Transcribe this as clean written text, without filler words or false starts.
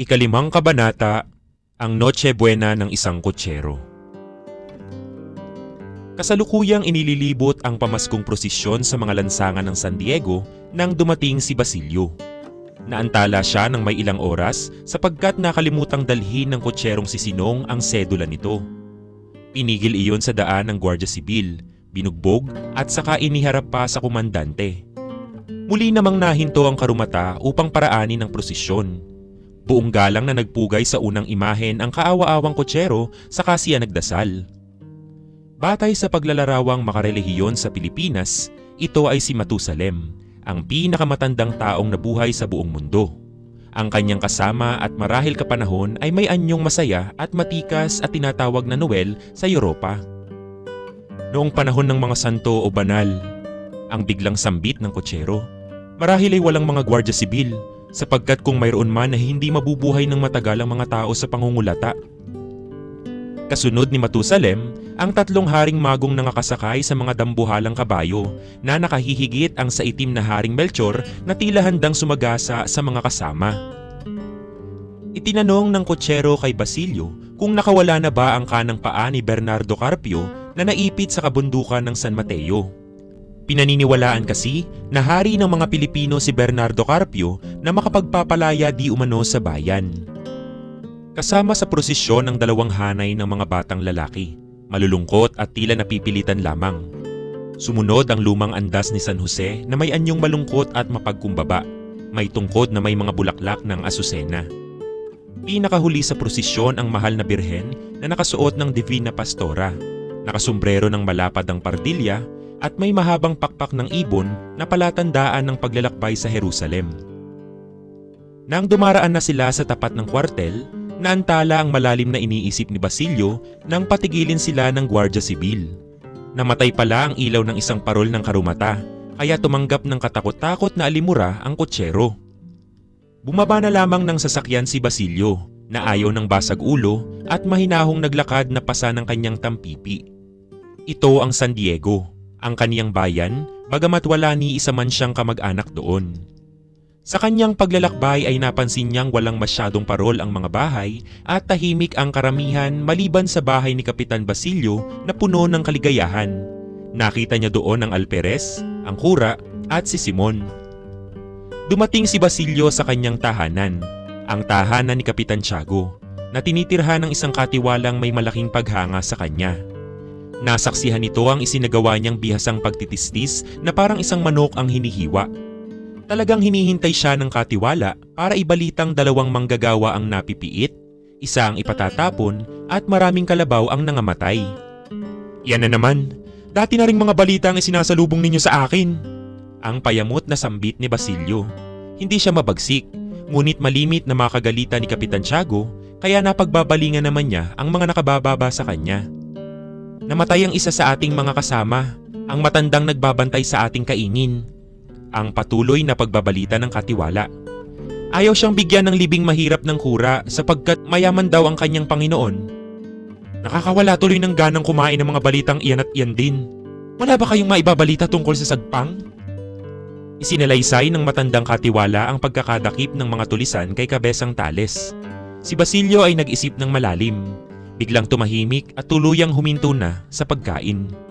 Ikalimang kabanata, ang Noche Buena ng isang kutsero. Kasalukuyang inililibot ang pamaskong prosesyon sa mga lansangan ng San Diego nang dumating si Basilio. Naantala siya ng may ilang oras sapagkat nakalimutang dalhin ng kutserong si Sinong ang sedula nito. Pinigil iyon sa daan ng Guardia Sibil, binugbog at saka iniharap pa sa komandante. Muli namang nahinto ang karumata upang paraanin ang prosesyon. Buong galang na nagpugay sa unang imahen ang kaawa-awang kutsero saka siya nagdasal. Batay sa paglalarawang makarelihiyon sa Pilipinas, ito ay si Matusalem, ang pinakamatandang taong nabuhay sa buong mundo. Ang kanyang kasama at marahil kapanahon ay may anyong masaya at matikas at tinatawag na Noel sa Europa. Noong panahon ng mga santo o banal, ang biglang sambit ng kutsero, marahil ay walang mga Guardia Sibil, sapagkat kung mayroon man na hindi mabubuhay ng matagal ang mga tao sa pangungulata. Kasunod ni Matusalem, ang tatlong haring magong nakasakay sa mga dambuhalang kabayo na nakahihigit ang sa itim na haring Melchor na tila handang sumagasa sa mga kasama. Itinanong ng kutsero kay Basilio kung nakawala na ba ang kanang paa ni Bernardo Carpio na naipit sa kabundukan ng San Mateo. Pinaniniwalaan kasi na hari ng mga Pilipino si Bernardo Carpio na makapagpapalaya di umano sa bayan. Kasama sa prosesyon ang dalawang hanay ng mga batang lalaki, malulungkot at tila napipilitan lamang. Sumunod ang lumang andas ni San Jose na may anyong malungkot at mapagkumbaba, may tungkod na may mga bulaklak ng asusena. Pinakahuli sa prosesyon ang mahal na birhen na nakasuot ng Divina Pastora, nakasombrero ng malapad ang pardilya, at may mahabang pakpak ng ibon na palatandaan ng paglalakbay sa Jerusalem. Nang dumaraan na sila sa tapat ng kwartel, naantala ang malalim na iniisip ni Basilio nang patigilin sila ng Guardia Sibil. Namatay pala ang ilaw ng isang parol ng karumata, kaya tumanggap ng katakot-takot na alimura ang kutsero. Bumaba na lamang ng sasakyan si Basilio na ayaw ng basag ulo at mahinahong naglakad na pasa ng kanyang tampipi. Ito ang San Diego, ang kaniyang bayan, bagamat wala ni isa man siyang kamag-anak doon. Sa kanyang paglalakbay ay napansin niyang walang masyadong parol ang mga bahay at tahimik ang karamihan maliban sa bahay ni Kapitan Basilio na puno ng kaligayahan. Nakita niya doon ang alperes, ang kura at si Simon. Dumating si Basilio sa kanyang tahanan, ang tahanan ni Kapitan Tiago, na tinitirhan ng isang katiwalang may malaking paghanga sa kanya. Nasaksihan nito ang isinagawa niyang bihasang pagtitistis na parang isang manok ang hinihiwa. Talagang hinihintay siya ng katiwala para ibalitang dalawang manggagawa ang napipiit, isa ang ipatatapon at maraming kalabaw ang nangamatay. Yan na naman, dati na ring mga balita ang isinasalubong ninyo sa akin. Ang payamot na sambit ni Basilio. Hindi siya mabagsik, ngunit malimit na makagalita ni Kapitan Tiago, kaya napagbabalingan naman niya ang mga nakabababa sa kanya. Namatay ang isa sa ating mga kasama, ang matandang nagbabantay sa ating kaingin. Ang patuloy na pagbabalita ng katiwala. Ayaw siyang bigyan ng libing mahirap ng kura sapagkat mayaman daw ang kanyang Panginoon. Nakakawala tuloy ng ganang kumain ng mga balitang iyan at iyan din. Wala ba kayong maibabalita tungkol sa sagpang? Isinalaysay ng matandang katiwala ang pagkakadakip ng mga tulisan kay Kabesang Tales. Si Basilio ay nag-isip ng malalim. Biglang tumahimik at tuluyang huminto na sa pagkain.